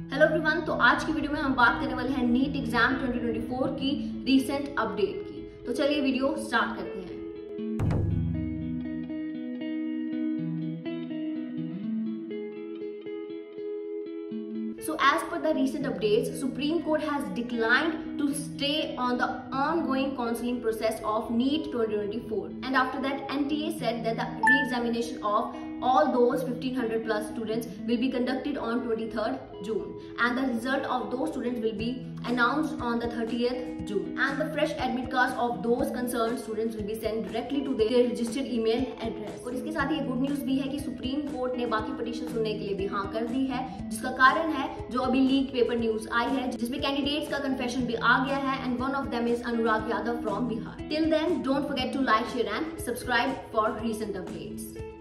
Hello everyone, तो आज की वीडियो में हम बात करने वाले हैं नीट एग्जाम 2024 की रीसेंट अपडेट की। तो चलिए वीडियो स्टार्ट करते हैं। So as per the recent updates, Supreme Court has declined to stay on the ongoing counselling process of NEET 2024. And after that, NTA said that the re-examination of all those 1500 plus students will be conducted on 23rd June. And the result of those students will be announced on the 30th June. And the fresh admit cards of those concerned students will be sent directly to their registered email address. और इसके साथ ही good news भी है कि supreme court ने बाकी petition सुनने के लिए भी हाँ कर दी है, जिसका कारण है जो अभी लीक पेपर न्यूज आई है जिसमें कैंडिडेट्स का कन्फेशन भी आ गया है and one of them is Anurag Yadav from Bihar. Till then don't forget to like, share and subscribe for recent updates.